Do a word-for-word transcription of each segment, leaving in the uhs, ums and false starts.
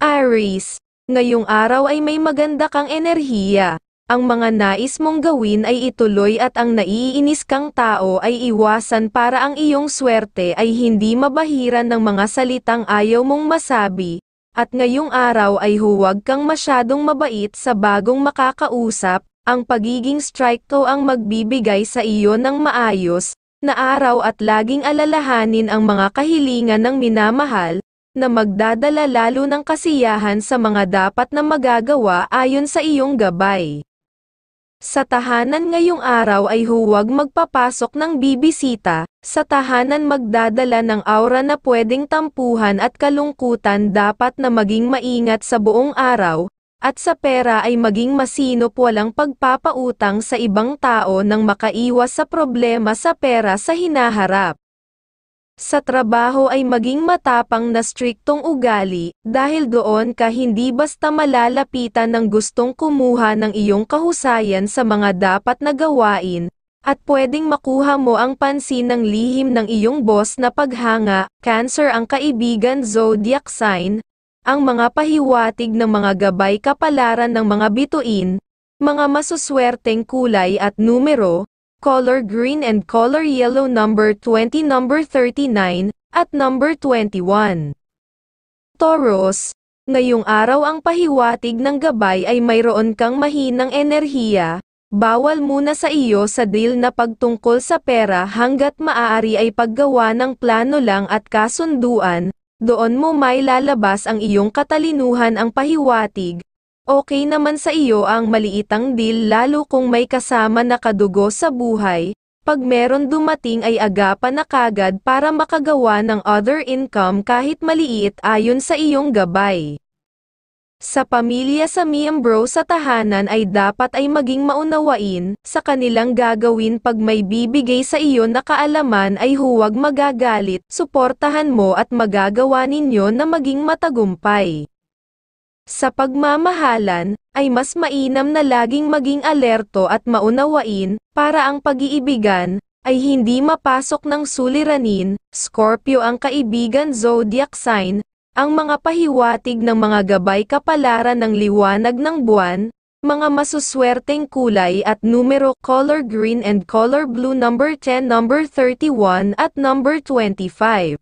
Aries, ngayong araw ay may maganda kang enerhiya. Ang mga nais mong gawin ay ituloy at ang naiinis kang tao ay iwasan para ang iyong swerte ay hindi mabahiran ng mga salitang ayaw mong masabi. At ngayong araw ay huwag kang masyadong mabait sa bagong makakausap, ang pagiging stricto ang magbibigay sa iyo ng maayos na araw at laging alalahanin ang mga kahilingan ng minamahal, na magdadala lalo ng kasiyahan sa mga dapat na magagawa ayon sa iyong gabay. Sa tahanan ngayong araw ay huwag magpapasok ng bibisita, sa tahanan magdadala ng aura na pwedeng tampuhan at kalungkutan dapat na maging maingat sa buong araw, at sa pera ay maging masinop walang pagpapautang sa ibang tao nang makaiwas sa problema sa pera sa hinaharap. Sa trabaho ay maging matapang na striktong ugali, dahil doon ka hindi basta malalapitan ng gustong kumuha ng iyong kahusayan sa mga dapat na gawain, at pwedeng makuha mo ang pansin ng lihim ng iyong boss na paghanga. Cancer ang kaibigan zodiac sign, ang mga pahiwatig ng mga gabay kapalaran ng mga bituin, mga masuswerteng kulay at numero, color green and color yellow, number twenty, number thirty-nine, at number twenty-one. Taurus, ngayong araw ang pahiwatig ng gabay ay mayroon kang mahinang enerhiya, bawal muna sa iyo sa deal na pagtungkol sa pera hanggat maaari ay paggawa ng plano lang at kasunduan, doon mo may lalabas ang iyong katalinuhan ang pahiwatig. Okay naman sa iyo ang maliitang deal lalo kung may kasama na kadugo sa buhay, pag meron dumating ay agapan na kagad para makagawa ng other income kahit maliit ayon sa iyong gabay. Sa pamilya sa miyembro sa tahanan ay dapat ay maging maunawain, sa kanilang gagawin pag may bibigay sa iyo na kaalaman ay huwag magagalit, suportahan mo at magagawa ninyo na maging matagumpay. Sa pagmamahalan, ay mas mainam na laging maging alerto at maunawain, para ang pag-iibigan, ay hindi mapasok ng suliranin. Scorpio ang kaibigan zodiac sign, ang mga pahiwatig ng mga gabay kapalaran ng liwanag ng buwan, mga masuswerteng kulay at numero, color green and color blue, number ten, number thirty-one at number twenty-five.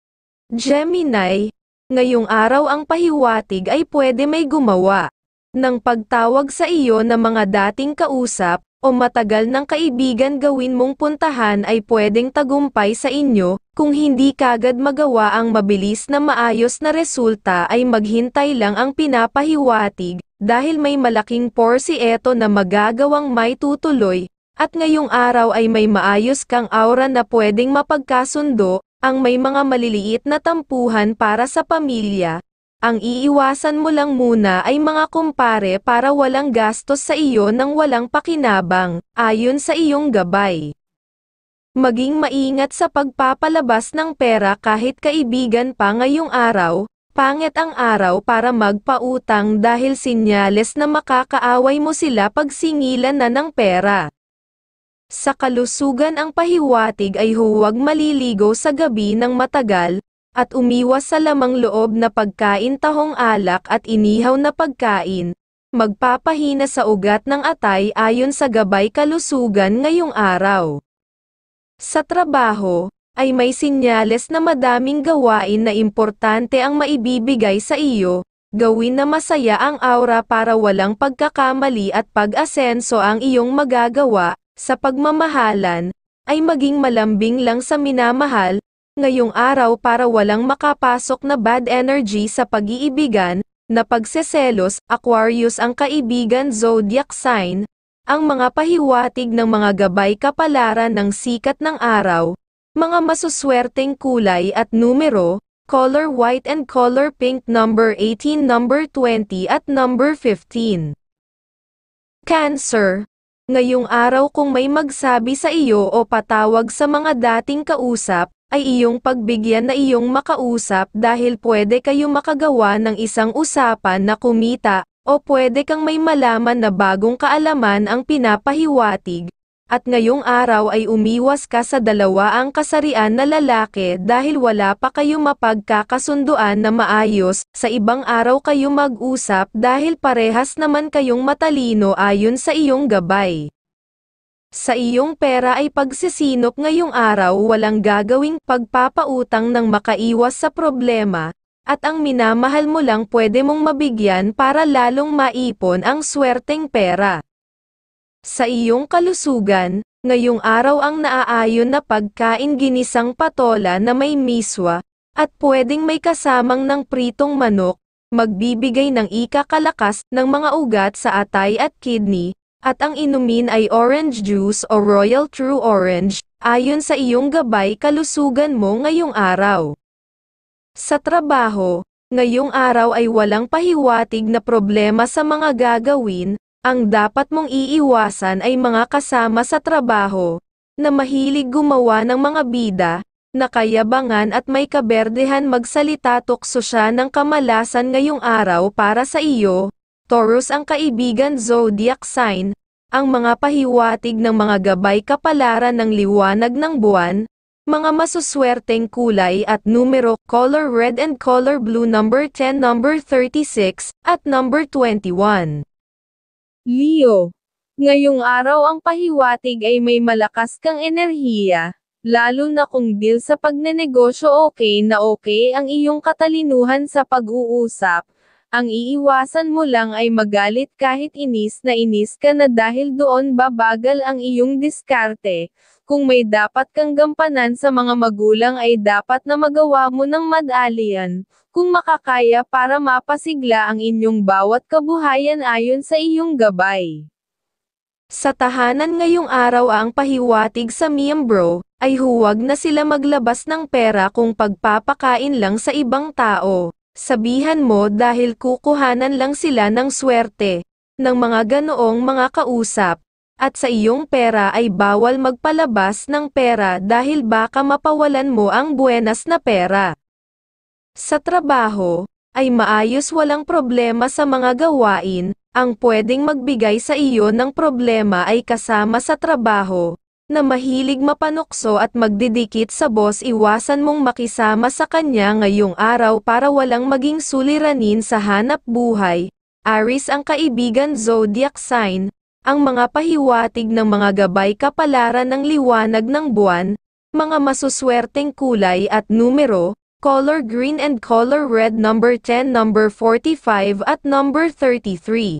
Gemini, ngayong araw ang pahiwatig ay pwede may gumawa ng pagtawag sa iyo na mga dating kausap, o matagal ng kaibigan gawin mong puntahan ay pwedeng tagumpay sa inyo, kung hindi kagad magawa ang mabilis na maayos na resulta ay maghintay lang ang pinapahiwatig, dahil may malaking porsiyento na magagawang may tutuloy, at ngayong araw ay may maayos kang aura na pwedeng mapagkasundo, ang may mga maliliit na tampuhan para sa pamilya. Ang iiwasan mo lang muna ay mga kumpare para walang gastos sa iyo nang walang pakinabang, ayon sa iyong gabay. Maging maingat sa pagpapalabas ng pera kahit kaibigan pa ngayong araw, pangit ang araw para magpautang dahil sinyales na makakaaway mo sila pag singilan na ng pera. Sa kalusugan ang pahiwatig ay huwag maliligo sa gabi ng matagal, at umiwas sa lamang loob na pagkain, tahong alak at inihaw na pagkain, magpapahina sa ugat ng atay ayon sa gabay kalusugan ngayong araw. Sa trabaho, ay may sinyales na madaming gawain na importante ang maibibigay sa iyo, gawin na masaya ang aura para walang pagkakamali at pag-asenso ang iyong magagawa. Sa pagmamahalan, ay maging malambing lang sa minamahal, ngayong araw para walang makapasok na bad energy sa pag-iibigan, na pagseselos. Aquarius ang kaibigan zodiac sign, ang mga pahiwatig ng mga gabay kapalaran ng sikat ng araw, mga masuswerteng kulay at numero, color white and color pink, number eighteen, number twenty at number fifteen. Cancer, ngayong araw kung may magsabi sa iyo o patawag sa mga dating kausap, ay iyong pagbigyan na iyong makausap dahil pwede kayo makagawa ng isang usapan na kumita, o pwede kang may malaman na bagong kaalaman ang pinapahiwatig, At ngayong araw ay umiwas ka sa dalawa ang kasarian na lalaki dahil wala pa kayo mapagkakasunduan na maayos, sa ibang araw kayo mag-usap dahil parehas naman kayong matalino ayon sa iyong gabay. Sa iyong pera ay pagsisinop ngayong araw walang gagawing pagpapautang nang makaiwas sa problema, at ang minamahal mo lang pwede mong mabigyan para lalong maipon ang swerteng pera. Sa iyong kalusugan, ngayong araw ang naaayon na pagkain ginisang patola na may miswa, at pwedeng may kasamang ng pritong manok, magbibigay ng ikakalakas ng mga ugat sa atay at kidney, at ang inumin ay orange juice o Royal True Orange, ayon sa iyong gabay kalusugan mo ngayong araw. Sa trabaho, ngayong araw ay walang pahiwatig na problema sa mga gagawin, ang dapat mong iiwasan ay mga kasama sa trabaho, na mahilig gumawa ng mga bida, nakayabangan at may kaberdehan magsalita tukso siya ng kamalasan ngayong araw para sa iyo. Taurus ang kaibigan zodiac sign, ang mga pahiwatig ng mga gabay kapalaran ng liwanag ng buwan, mga masuswerteng kulay at numero, color red and color blue number ten, number thirty-six, at number twenty-one. Leo, ngayong araw ang pahiwatig ay may malakas kang enerhiya, lalo na kung deal sa pagnenegosyo okay na okay ang iyong katalinuhan sa pag-uusap. Ang iiwasan mo lang ay magalit kahit inis na inis ka na dahil doon babagal ang iyong diskarte. Kung may dapat kang gampanan sa mga magulang ay dapat na magawa mo ng madalian, kung makakaya para mapasigla ang inyong bawat kabuhayan ayon sa iyong gabay. Sa tahanan ngayong araw ang pahiwatig sa miyembro, ay huwag na sila maglabas ng pera kung pagpapakain lang sa ibang tao. Sabihan mo dahil kukuhanan lang sila ng swerte, ng mga ganoong mga kausap, at sa iyong pera ay bawal magpalabas ng pera dahil baka mapawalan mo ang buenas na pera. Sa trabaho, ay maayos walang problema sa mga gawain, ang pwedeng magbigay sa iyo ng problema ay kasama sa trabaho, na mahilig mapanukso at magdidikit sa boss. Iwasan mong makisama sa kanya ngayong araw para walang maging suliranin sa hanap buhay. Aries ang kaibigan zodiac sign, ang mga pahiwatig ng mga gabay kapalaran ng liwanag ng buwan, mga masuswerteng kulay at numero, color green and color red number ten, number forty-five at number thirty-three.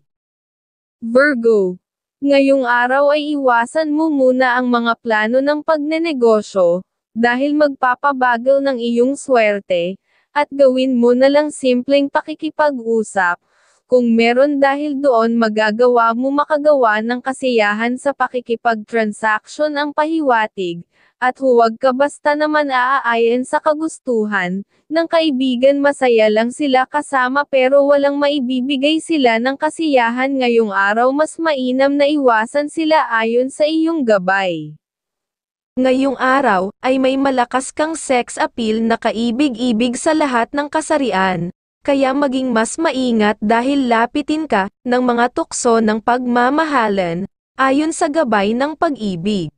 Virgo, ngayong araw ay iwasan mo muna ang mga plano ng pagnenegosyo, dahil magpapabagal ng iyong swerte, at gawin mo na lang simpleng pakikipag-usap, kung meron dahil doon magagawa mo makagawa ng kasiyahan sa pakikipag-transaction ang pahiwatig, at huwag ka basta naman aaayon sa kagustuhan ng kaibigan. Masaya lang sila kasama pero walang maibibigay sila ng kasiyahan ngayong araw. Mas mainam na iwasan sila ayon sa iyong gabay. Ngayong araw, ay may malakas kang sex appeal na kaibig-ibig sa lahat ng kasarian, kaya maging mas maingat dahil lapitin ka ng mga tukso ng pagmamahalan, ayon sa gabay ng pag-ibig.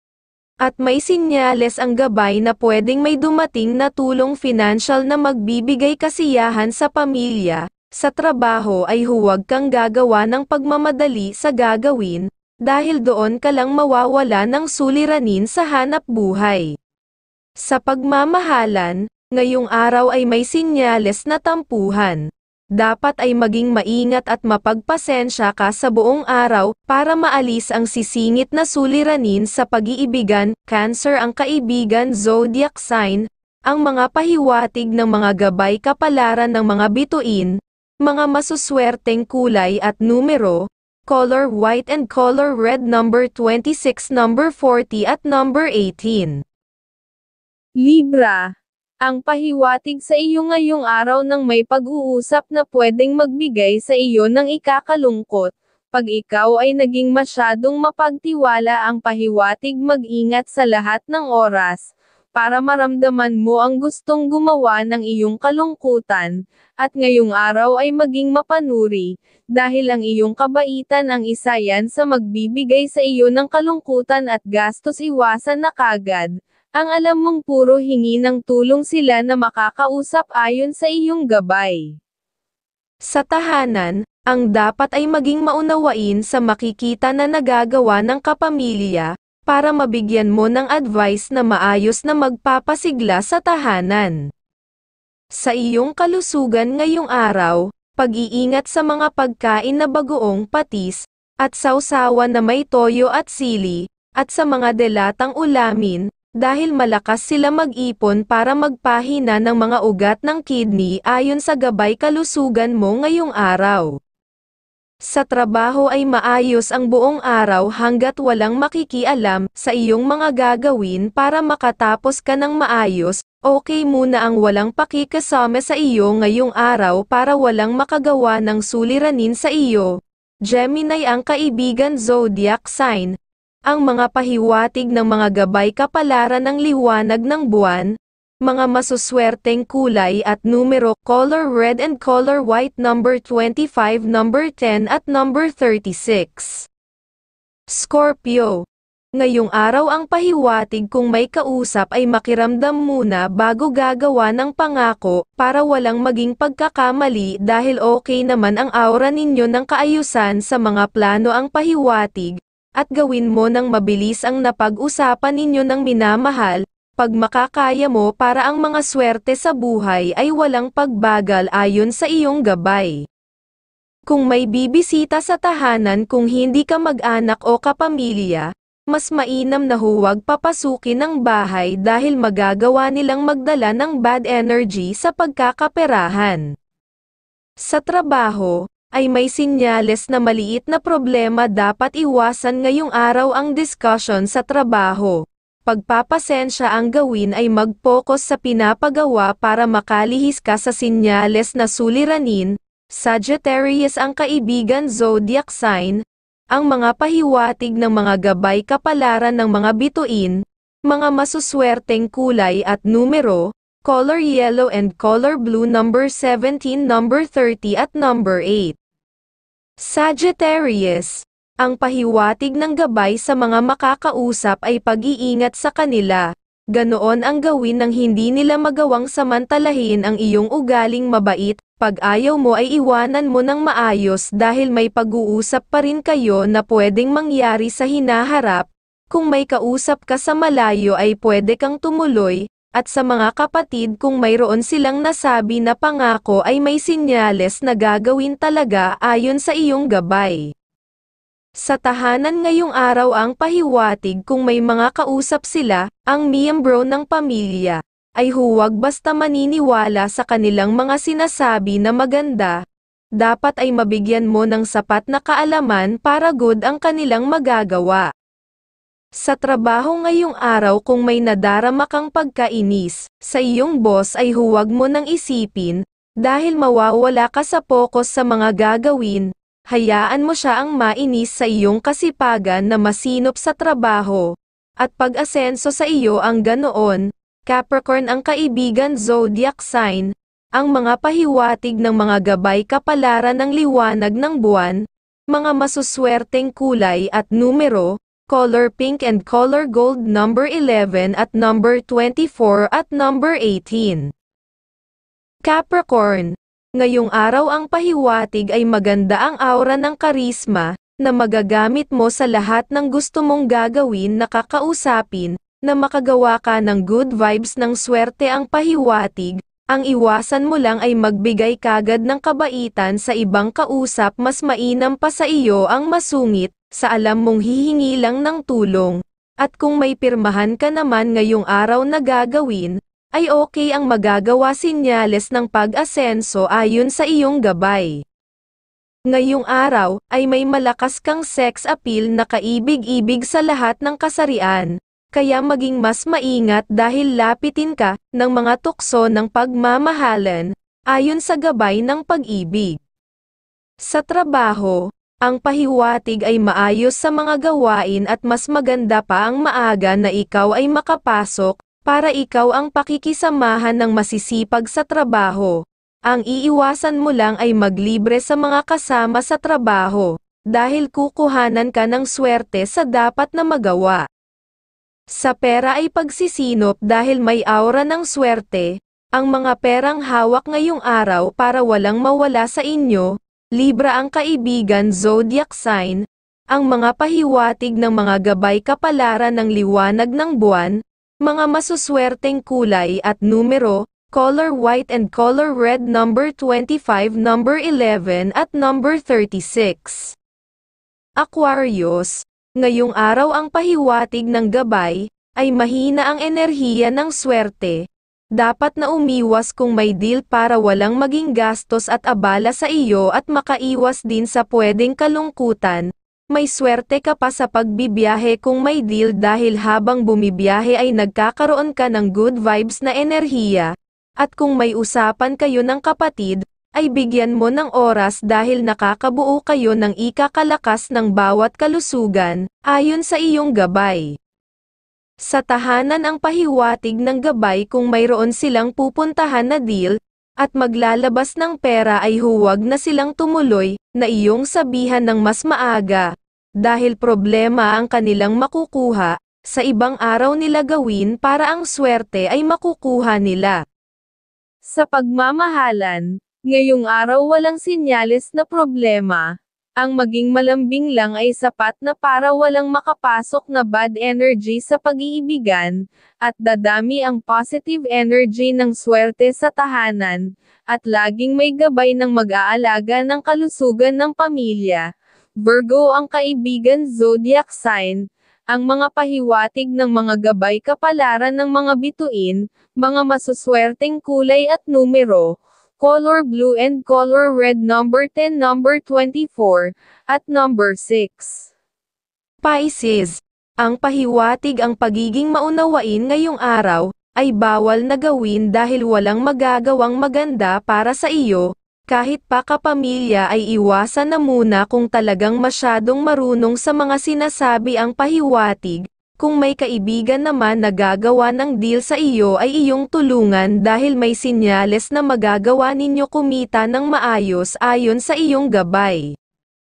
At may sinyales ang gabay na pwedeng may dumating na tulong financial na magbibigay kasiyahan sa pamilya. Sa trabaho ay huwag kang gagawa ng pagmamadali sa gagawin, dahil doon ka lang mawawala ng suliranin sa hanap buhay. Sa pagmamahalan, ngayong araw ay may sinyales na tampuhan. Dapat ay maging maingat at mapagpasensya ka sa buong araw, para maalis ang sisingit na suliranin sa pag-iibigan. Cancer ang kaibigan zodiac sign, ang mga pahiwatig ng mga gabay kapalaran ng mga bituin, mga masuswerteng kulay at numero, color white and color red number twenty-six, number forty at number eighteen. Libra, ang pahiwatig sa iyo ngayong araw ng may pag-uusap na pwedeng magbigay sa iyo ng ikakalungkot. Pag ikaw ay naging masyadong mapagtiwala ang pahiwatig mag-ingat sa lahat ng oras. para maramdaman mo ang gustong gumawa ng iyong kalungkutan, at ngayong araw ay maging mapanuri, dahil ang iyong kabaitan ang isa yan sa magbibigay sa iyo ng kalungkutan at gastos. Iwasan na kagad, ang alam mong puro hingi ng tulong sila na makakausap ayon sa iyong gabay. Sa tahanan, ang dapat ay maging maunawain sa makikita na nagagawa ng kapamilya, para mabigyan mo ng advice na maayos na magpapasigla sa tahanan. Sa iyong kalusugan ngayong araw, pag-iingat sa mga pagkain na bagoong patis, at sausawan na may toyo at sili, at sa mga delatang ulamin, dahil malakas sila mag-ipon para magpahina ng mga ugat ng kidney ayon sa gabay kalusugan mo ngayong araw. Sa trabaho ay maayos ang buong araw hanggat walang makikialam sa iyong mga gagawin para makatapos ka ng maayos. Okay muna ang walang pakikasama sa iyo ngayong araw para walang makagawa ng suliranin sa iyo. Gemini ang kaibigan zodiac sign. Ang mga pahiwatig ng mga gabay kapalaran ng liwanag ng buwan. Mga masuswerteng kulay at numero, color red and color white, number twenty-five, number ten at number thirty-six. Scorpio. Ngayong araw ang pahiwatig kung may kausap ay makiramdam muna bago gagawa ng pangako, para walang maging pagkakamali dahil okay naman ang aura ninyo ng kaayusan sa mga plano ang pahiwatig, at gawin mo ng mabilis ang napag-usapan ninyo ng minamahal, pag makakaya mo para ang mga swerte sa buhay ay walang pagbagal ayon sa iyong gabay. Kung may bibisita sa tahanan kung hindi ka mag-anak o kapamilya, mas mainam na huwag papasukin ang bahay dahil magagawa nilang magdala ng bad energy sa pagkakaperahan. Sa trabaho, ay may sinyales na maliit na problema dapat iwasan ngayong araw ang discussion sa trabaho. Pagpapasensya ang gawin ay mag-focus sa pinapagawa para makalihis ka sa sinyales na suliranin. Sagittarius ang kaibigan zodiac sign. Ang mga pahiwatig ng mga gabay kapalaran ng mga bituin, mga masuswerteng kulay at numero, color yellow and color blue, number seventeen, number thirty at number eight. Sagittarius, ang pahiwatig ng gabay sa mga makakausap ay pag-iingat sa kanila, ganoon ang gawin nang hindi nila magawang samantalahin ang iyong ugaling mabait. Pag ayaw mo ay iwanan mo ng maayos dahil may pag-uusap pa rin kayo na pwedeng mangyari sa hinaharap. Kung may kausap ka sa malayo ay pwede kang tumuloy, at sa mga kapatid kung mayroon silang nasabi na pangako ay may sinyales na gagawin talaga ayon sa iyong gabay. Sa tahanan ngayong araw ang pahiwatig kung may mga kausap sila, ang miyembro ng pamilya, ay huwag basta maniniwala sa kanilang mga sinasabi na maganda. Dapat ay mabigyan mo ng sapat na kaalaman para good ang kanilang magagawa. Sa trabaho ngayong araw kung may nadarama kang pagkainis sa iyong boss ay huwag mo nang isipin, dahil mawawala ka sa focus sa mga gagawin. Hayaan mo siya ang mainis sa iyong kasipagan na masinop sa trabaho, at pag-asenso sa iyo ang ganoon. Capricorn ang kaibigan zodiac sign. Ang mga pahiwatig ng mga gabay kapalaran ng liwanag ng buwan, mga masuswerteng kulay at numero, color pink and color gold, number eleven at number twenty-four at number eighteen. Capricorn, ngayong araw ang pahiwatig ay maganda ang aura ng karisma, na magagamit mo sa lahat ng gusto mong gagawin na kakausapin, na makagawa ka ng good vibes ng swerte ang pahiwatig. Ang iwasan mo lang ay magbigay kagad ng kabaitan sa ibang kausap, mas mainam pa sa iyo ang masungit, sa alam mong hihingi lang ng tulong. At kung may pirmahan ka naman ngayong araw na gagawin, ay okay ang magagawa sinyales ng pag-asenso ayon sa iyong gabay. Ngayong araw, ay may malakas kang sex appeal na kaibig-ibig sa lahat ng kasarian, kaya maging mas maingat dahil lapitin ka ng mga tukso ng pagmamahalan, ayon sa gabay ng pag-ibig. Sa trabaho, ang pahiwatig ay maayos sa mga gawain at mas maganda pa ang maaga na ikaw ay makapasok, para ikaw ang pakikisamahan ng masisipag sa trabaho. Ang iiwasan mo lang ay maglibre sa mga kasama sa trabaho, dahil kukuhanan ka ng swerte sa dapat na magawa. Sa pera ay pagsisinop dahil may aura ng swerte, ang mga perang hawak ngayong araw para walang mawala sa inyo. Libra ang kaibigan zodiac sign, ang mga pahiwatig ng mga gabay kapalaran ng liwanag ng buwan, mga masuswerteng kulay at numero, color white and color red number twenty-five, number eleven at number thirty-six. Aquarius, ngayong araw ang pahiwatig ng gabay, ay mahina ang enerhiya ng swerte. Dapat na umiwas kung may deal para walang maging gastos at abala sa iyo at makaiwas din sa pwedeng kalungkutan. May swerte ka pa sa pagbibiyahe kung may deal dahil habang bumibiyahe ay nagkakaroon ka ng good vibes na enerhiya. At kung may usapan kayo ng kapatid, ay bigyan mo ng oras dahil nakakabuo kayo ng ikakalakas ng bawat kalusugan, ayon sa iyong gabay. Sa tahanan ang pahiwatig ng gabay kung mayroon silang pupuntahan na deal, at maglalabas ng pera ay huwag na silang tumuloy, na iyong sabihan ng mas maaga, dahil problema ang kanilang makukuha, sa ibang araw nila gawin para ang swerte ay makukuha nila. Sa pagmamahalan, ngayong araw walang sinyales na problema. Ang maging malambing lang ay sapat na para walang makapasok na bad energy sa pag-iibigan, at dadami ang positive energy ng swerte sa tahanan, at laging may gabay ng mag-aalaga ng kalusugan ng pamilya. Virgo ang kaibigan zodiac sign, ang mga pahiwatig ng mga gabay kapalaran ng mga bituin, mga masuswerteng kulay at numero, color blue and color red number ten, number twenty-four, at number six. Pisces, ang pahiwatig ang pagiging maunawain ngayong araw, ay bawal na gawin dahil walang magagawang maganda para sa iyo, kahit pa kapamilya ay iwasan na muna kung talagang masyadong marunong sa mga sinasabi ang pahiwatig. Kung may kaibigan naman na gagawa ng deal sa iyo ay iyong tulungan dahil may sinyales na magagawa ninyo kumita ng maayos ayon sa iyong gabay.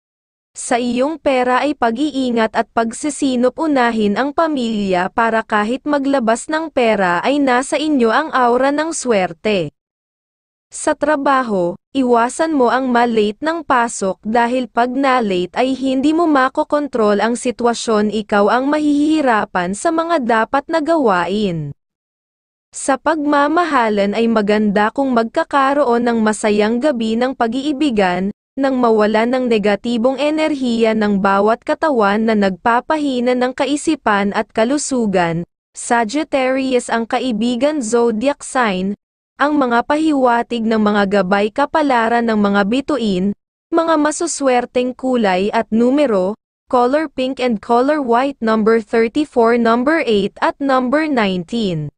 Sa iyong pera ay pag-iingat at pagsisinop unahin ang pamilya para kahit maglabas ng pera ay nasa inyo ang aura ng swerte. Sa trabaho, iwasan mo ang ma-late ng pasok dahil pag na-late ay hindi mo makokontrol ang sitwasyon, ikaw ang mahihirapan sa mga dapat na gawain. Sa pagmamahalan ay maganda kung magkakaroon ng masayang gabi ng pag-iibigan, nang mawala ng negatibong enerhiya ng bawat katawan na nagpapahina ng kaisipan at kalusugan. Sagittarius ang kaibigan zodiac sign, ang mga pahiwatig ng mga gabay kapalaran ng mga bituin, mga masuswerteng kulay at numero, color pink and color white number thirty-four, number eight at number nineteen.